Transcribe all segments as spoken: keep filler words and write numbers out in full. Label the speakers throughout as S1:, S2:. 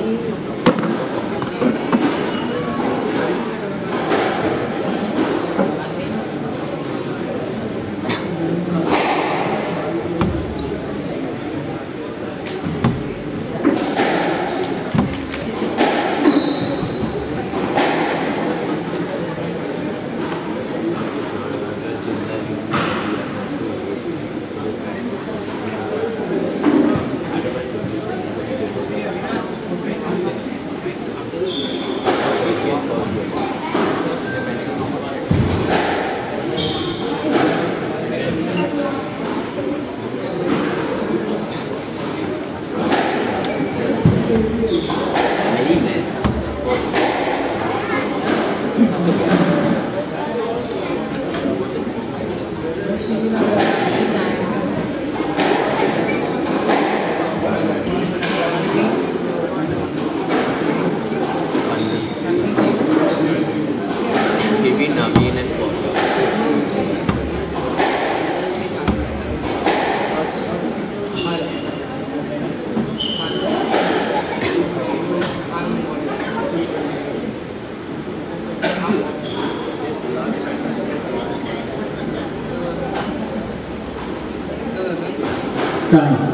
S1: Time.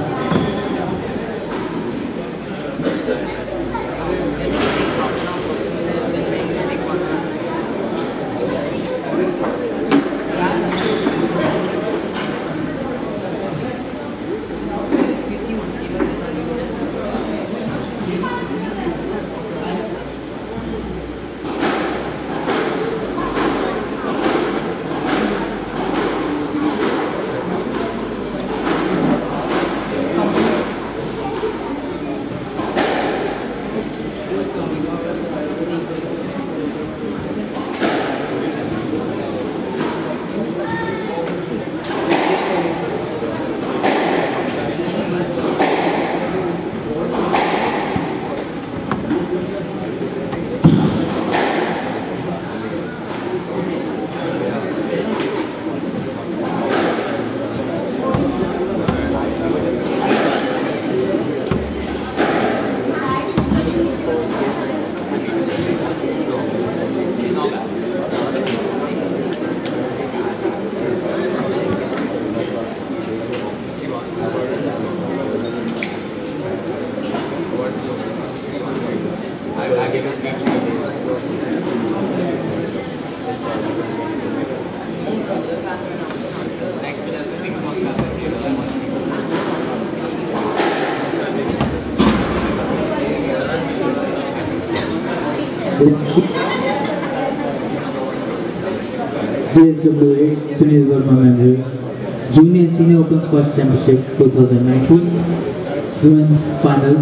S1: J S W A Sunil Verma Member, Junior and Senior Open Squash Championship twenty nineteen, Women Finals,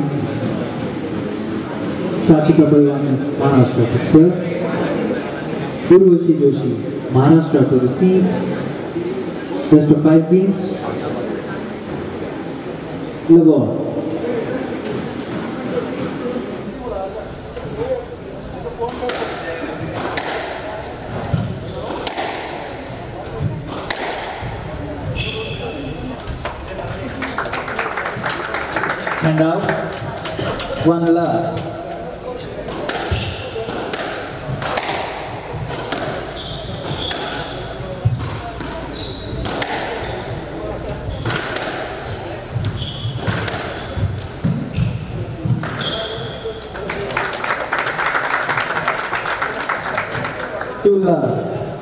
S1: Sachika Balvani, Maharashtra to serve, Urwashi Joshi, Maharashtra to receive, best of five games, Lavon. And out, one love. Two love.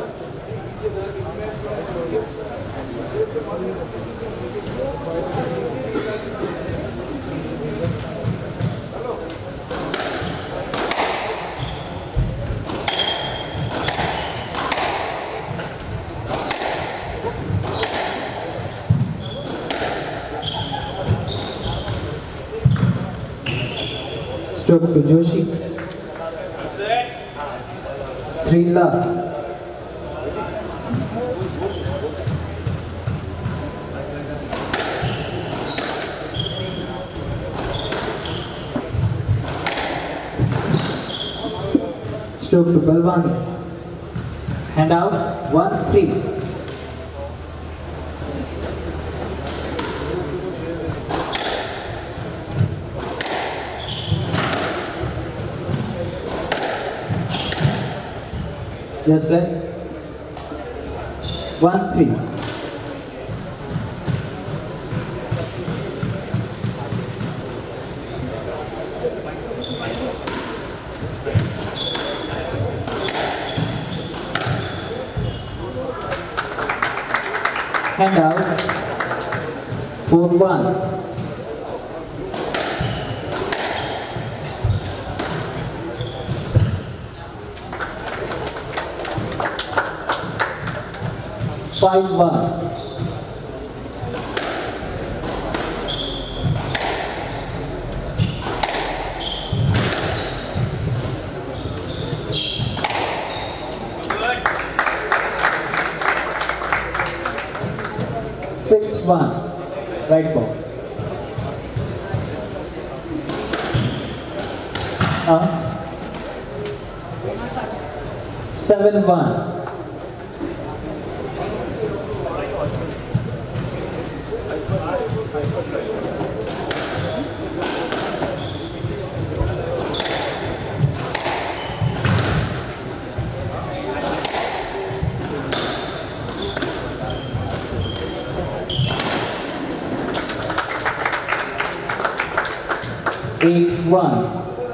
S1: Stroke to Joshi. Three love. Stroke to Balvani. Hand out. One, three. Yes, guys. One, three. Hand out. Four, one. Five, one. Six, one. Right ball. Uh, seven, one. Eight, one.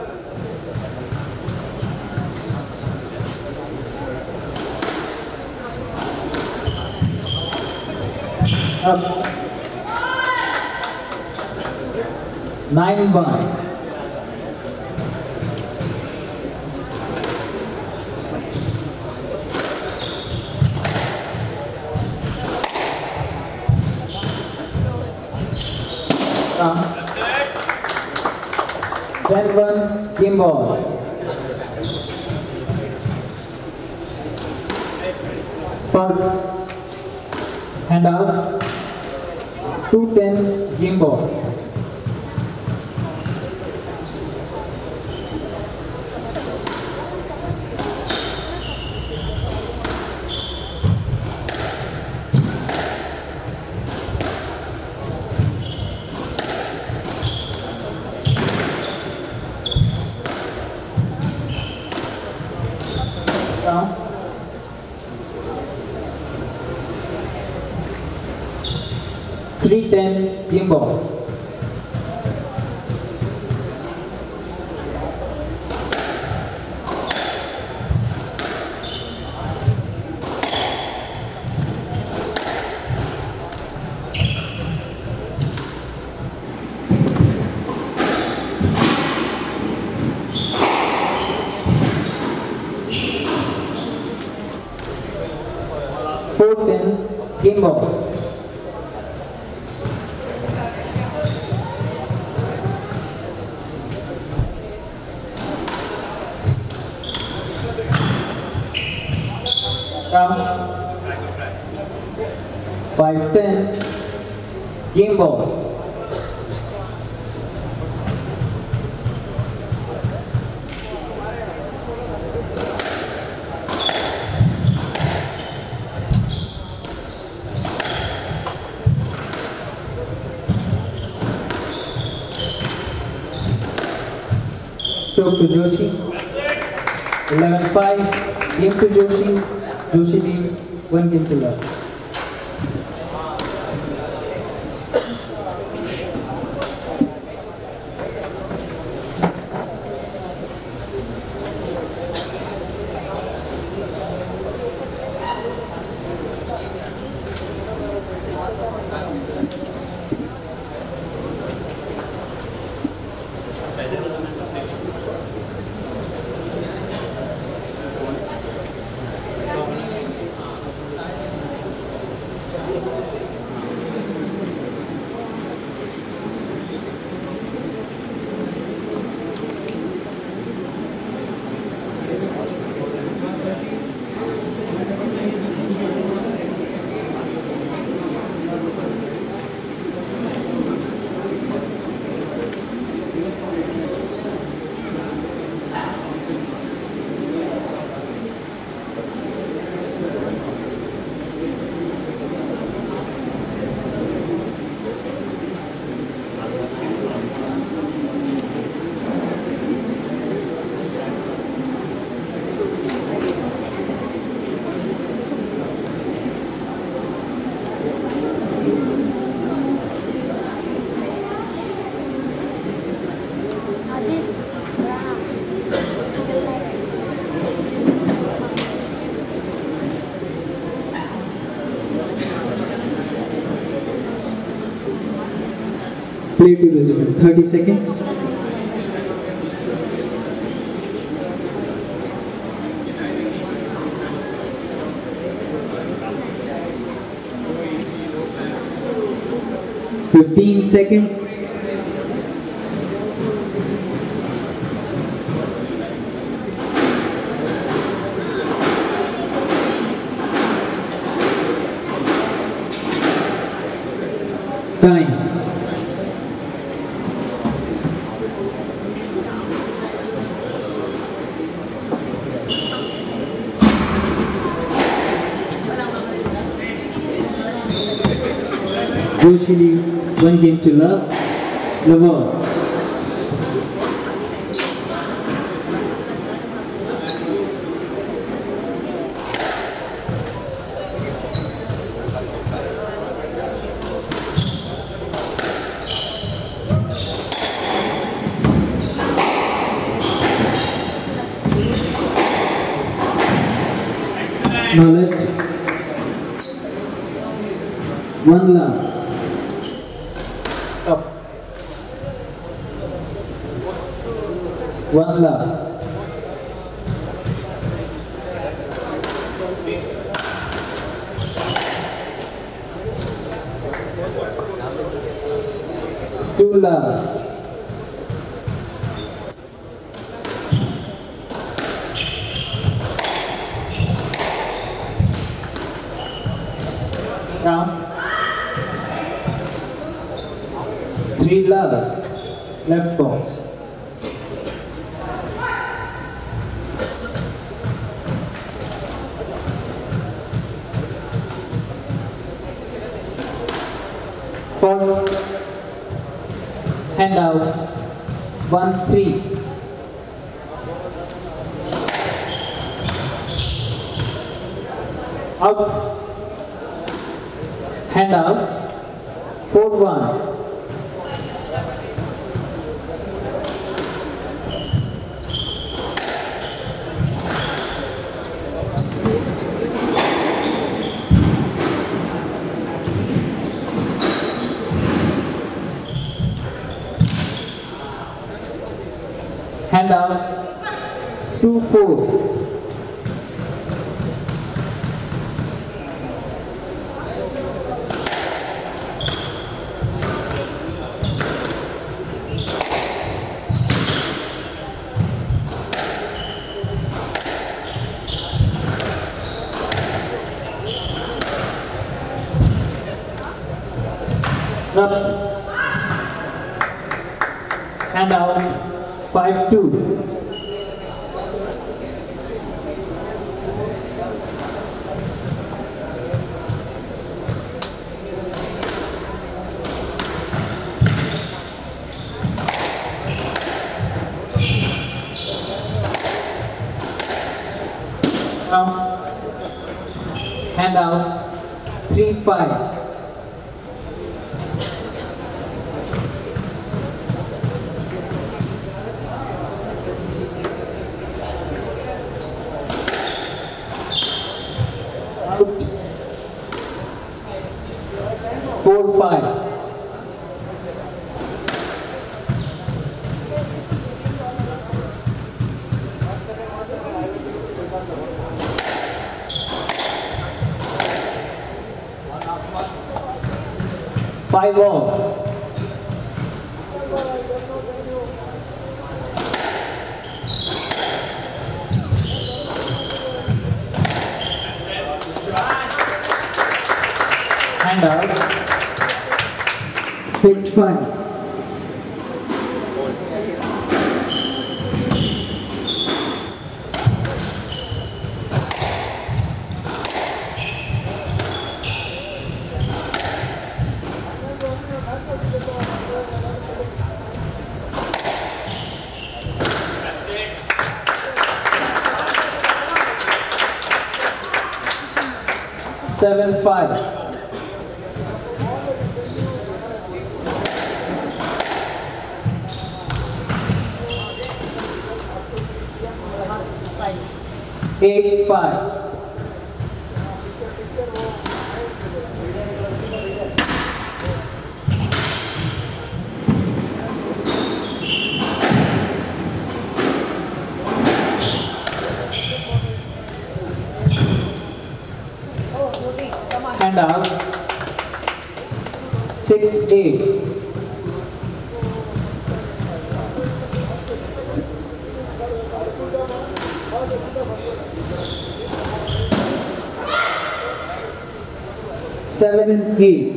S1: Up. Nine, one. Uh. ten, one, game ball. Foul. Hand out. two, ten, game ball. three, ten, game ball. four, ten, game ball. five, ten, game ball. Stroke to Joshi. eleven, five, game to Joshi. Joshi team, one game to love. Play to resume in thirty seconds. Fifteen seconds. Time. Joshi, one game to love. Lover. Knowledge. One love. Up. One love. Two love. Down. Three love. Left box. Four. Hand out. One, three. Out. Hand out. Four, one. Hand out. Two, four. Up. Hand out. Five, two. Now, hand out. Three, five. Four, five. Five all. Hand out. Six, five. Seven, five. Eight, five. six eight. Seven eight.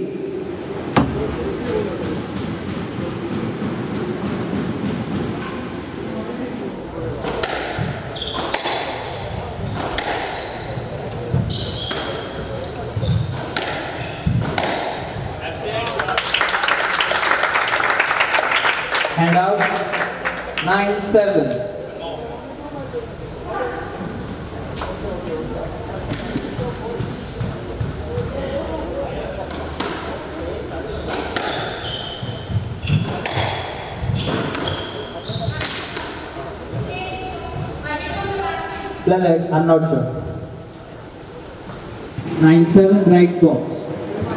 S1: Hand out. Nine seven. Planet, I'm not sure. Nine seven right box.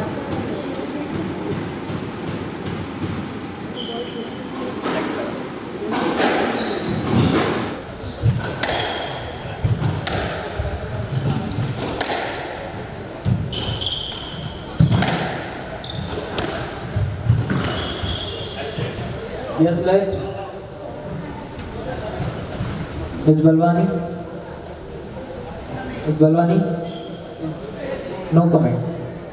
S1: Yes, left. Miss Balvani. Miss Balvani. No comments.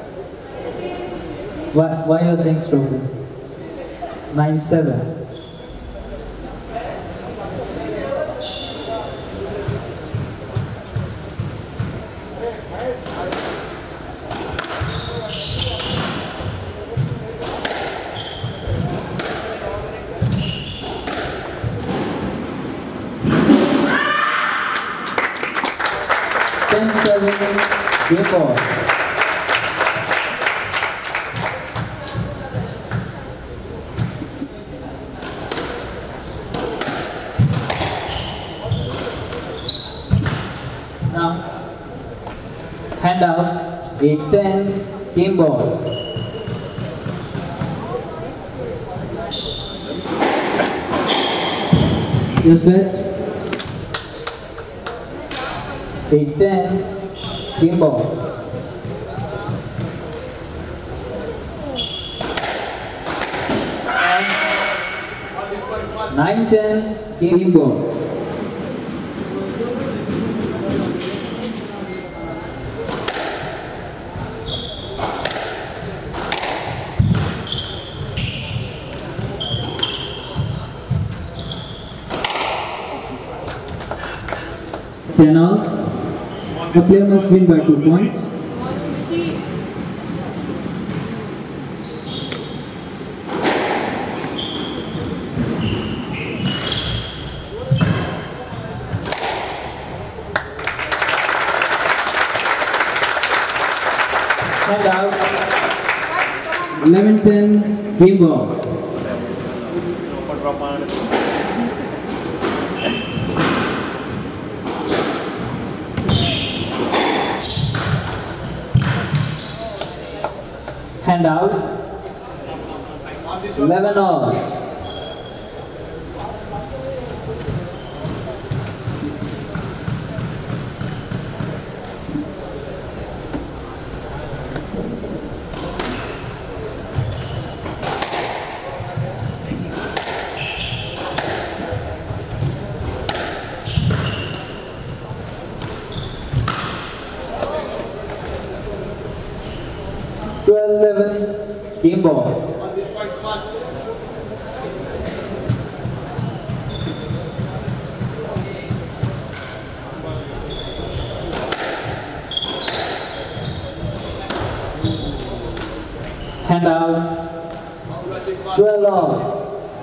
S1: Why, why are you saying stroke? Nine seven. ten seven, game ball. Now, hand out, eight ten, game ball. Yes, sir. eight ten, game ball. nine ten, game ball. ten out. The player must win by two points. Hand out. eleven ten, game ball. Hand out. eleven all. twelve eleven, game ball. Hand out. twelve all.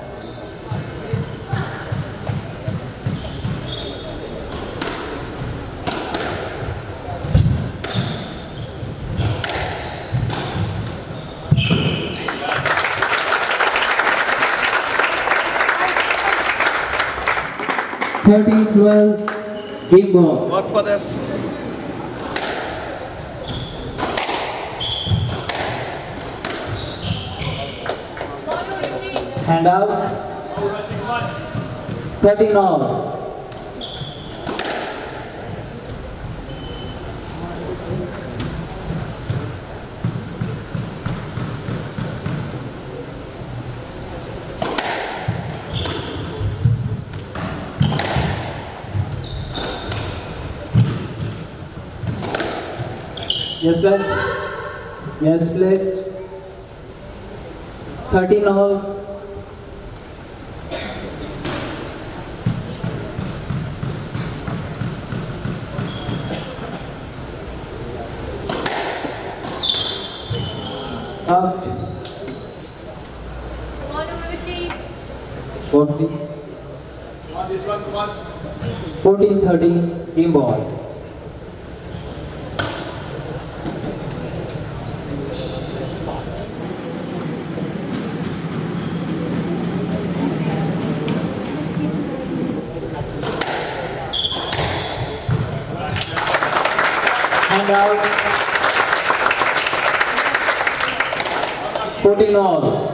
S1: thirteen twelve, game ball.
S2: Work for this.
S1: Hand out. thirteen all. Yes, left. Yes, left. thirteen all. Out.
S2: Come on, Urwashi.
S1: forty.
S3: Come on, this one, come on.
S1: fourteen thirteen, team ball. Hand out. fourteen all.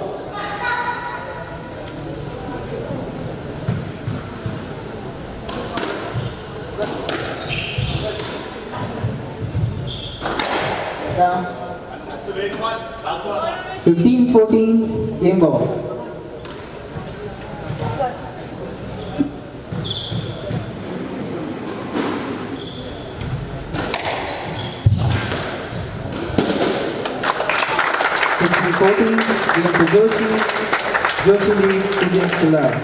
S1: Down.
S3: That's a big one. Last one.
S1: fifteen fourteen, game ball. sixteen fourteen, game to Joshi. Joshi leads two games to love.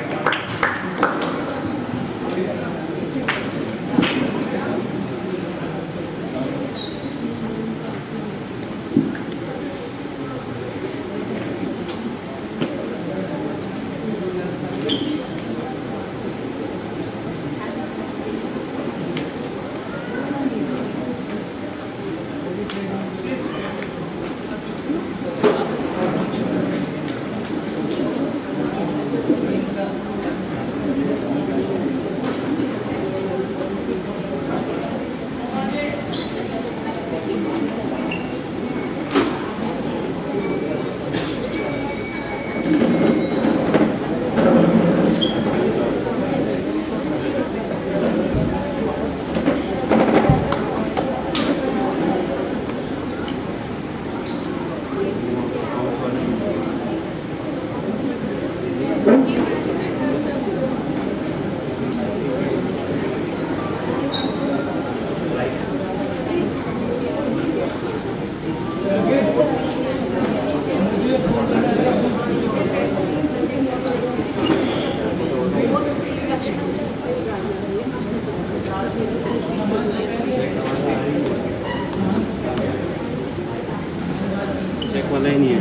S4: Check Balvani.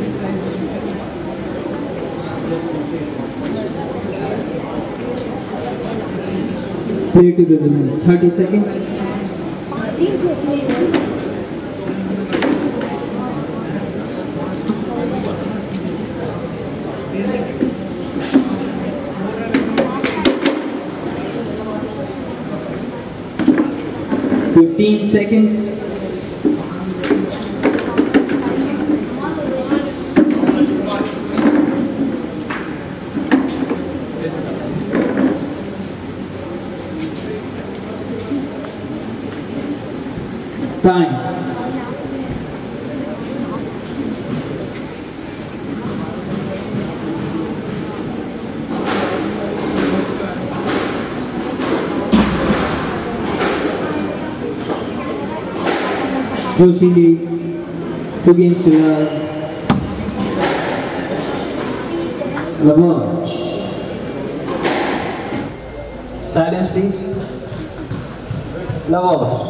S1: Play to resume. thirty seconds. Fifteen seconds. Time. Joshi lead, two games to love. Verma. Silence, please. Love.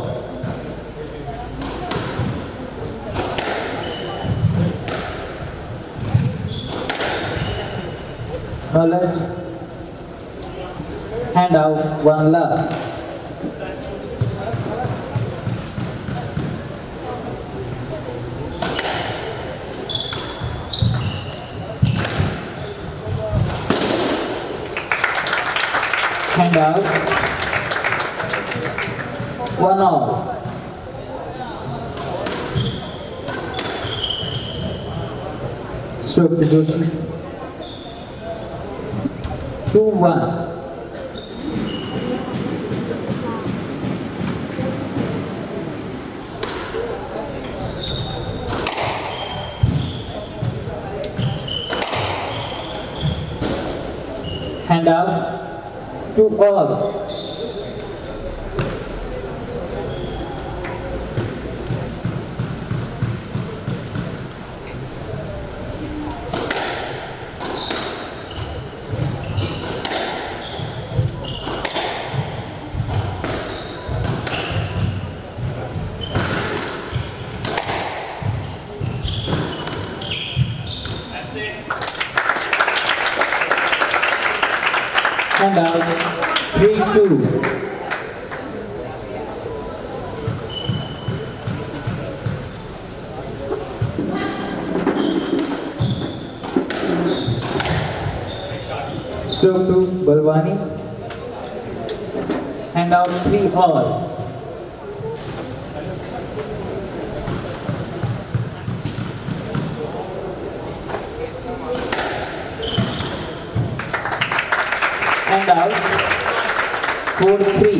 S1: Knowledge. Hand out, one love. Hand out, one all. Stroke the Joshi. Two one. Hand out, two all. And out. three two. Stroke to Balvani. And out three all. And out four three.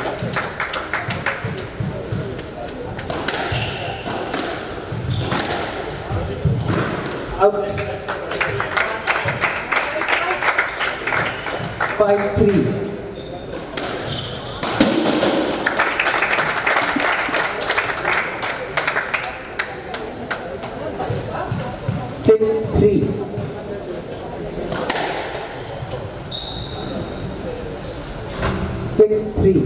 S1: Out five three. six three. six three.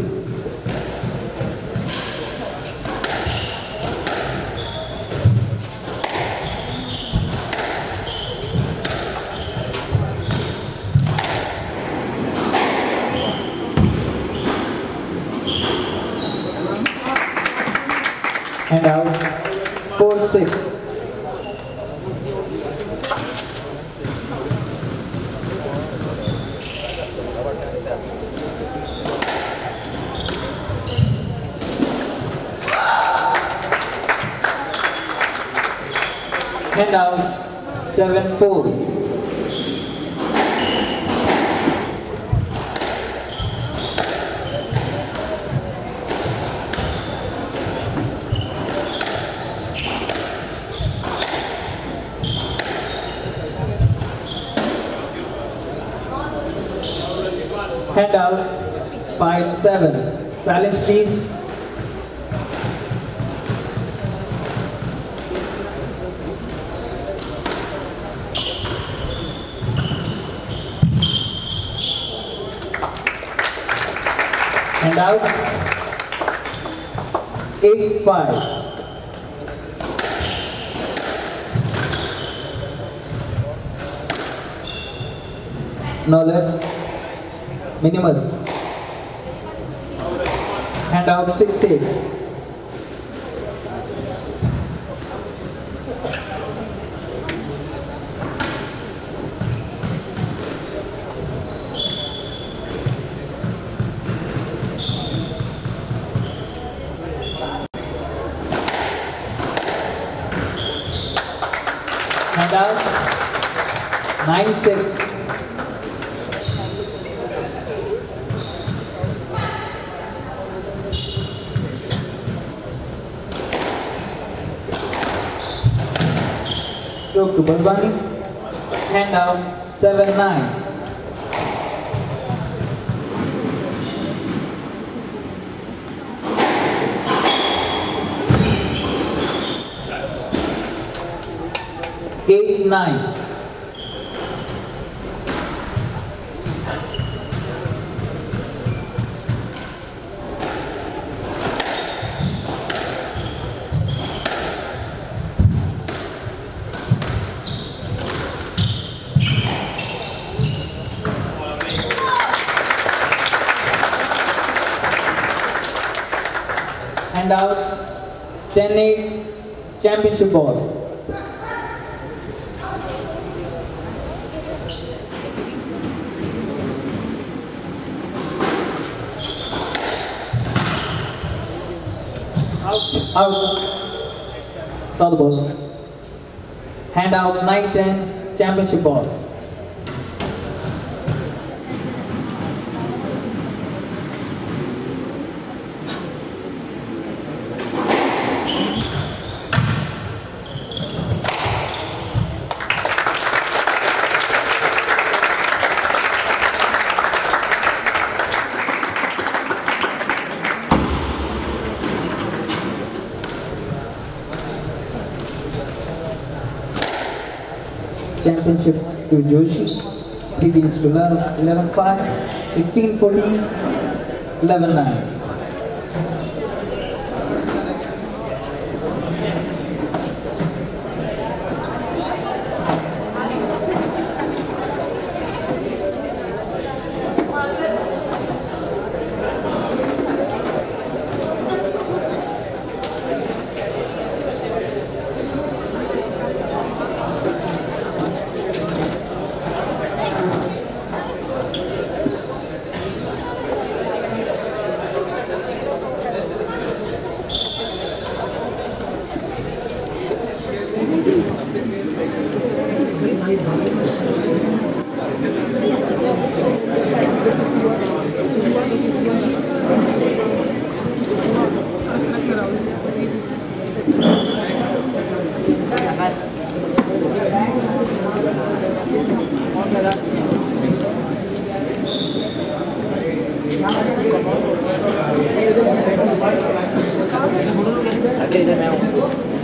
S1: And out four six. And out seven four. And out five seven. Silence please. And out eight five. Now left minimal. And out six eight. And out nine six. Stroke to Balvani. And out seven nine. eight nine. And out ten eight championship ball. Out. Saw the ball. Hand out nine ten championship ball. Championship to Joshi, three teams to eleven five, sixteen fourteen, eleven nine.
S2: Thank you.